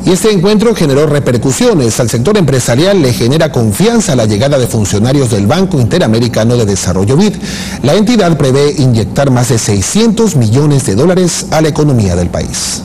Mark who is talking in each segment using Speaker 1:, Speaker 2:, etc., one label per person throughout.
Speaker 1: Y este encuentro generó repercusiones. Al sector empresarial le genera confianza la llegada de funcionarios del Banco Interamericano de Desarrollo BID. La entidad prevé inyectar más de 600 millones de dólares a la economía del país.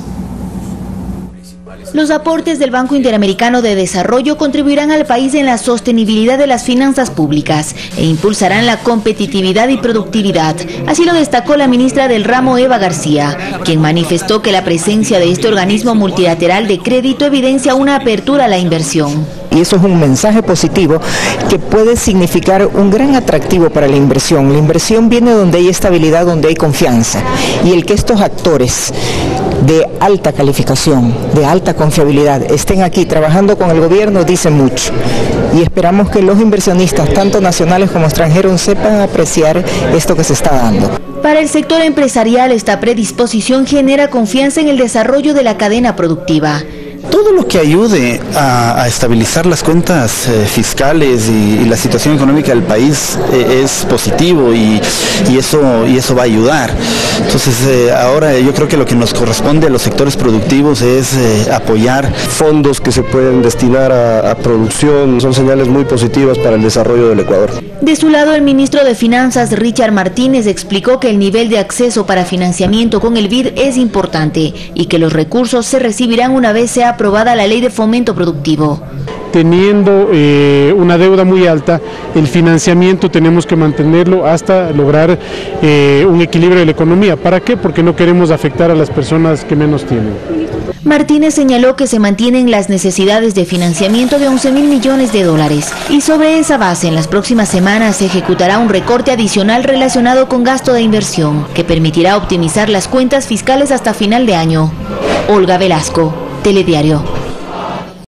Speaker 2: Los aportes del Banco Interamericano de Desarrollo contribuirán al país en la sostenibilidad de las finanzas públicas e impulsarán la competitividad y productividad. Así lo destacó la ministra del ramo, Eva García, quien manifestó que la presencia de este organismo multilateral de crédito evidencia una apertura a la inversión.
Speaker 3: Y eso es un mensaje positivo que puede significar un gran atractivo para la inversión. La inversión viene donde hay estabilidad, donde hay confianza. Y el que estos actores de alta calificación, de alta confiabilidad, estén aquí trabajando con el gobierno, dice mucho. Y esperamos que los inversionistas, tanto nacionales como extranjeros, sepan apreciar esto que se está dando.
Speaker 2: Para el sector empresarial, esta predisposición genera confianza en el desarrollo de la cadena productiva.
Speaker 4: Todo lo que ayude a estabilizar las cuentas fiscales y la situación económica del país es positivo y eso va a ayudar. Entonces ahora yo creo que lo que nos corresponde a los sectores productivos es apoyar.
Speaker 5: Fondos que se pueden destinar a producción son señales muy positivas para el desarrollo del Ecuador.
Speaker 2: De su lado, el ministro de Finanzas, Richard Martínez, explicó que el nivel de acceso para financiamiento con el BID es importante y que los recursos se recibirán una vez sea aprobada la Ley de Fomento Productivo.
Speaker 6: Teniendo una deuda muy alta, el financiamiento tenemos que mantenerlo hasta lograr un equilibrio de la economía. ¿Para qué? Porque no queremos afectar a las personas que menos tienen.
Speaker 2: Martínez señaló que se mantienen las necesidades de financiamiento de 11.000 millones de dólares y sobre esa base en las próximas semanas se ejecutará un recorte adicional relacionado con gasto de inversión que permitirá optimizar las cuentas fiscales hasta final de año. Olga Velasco, Telediario.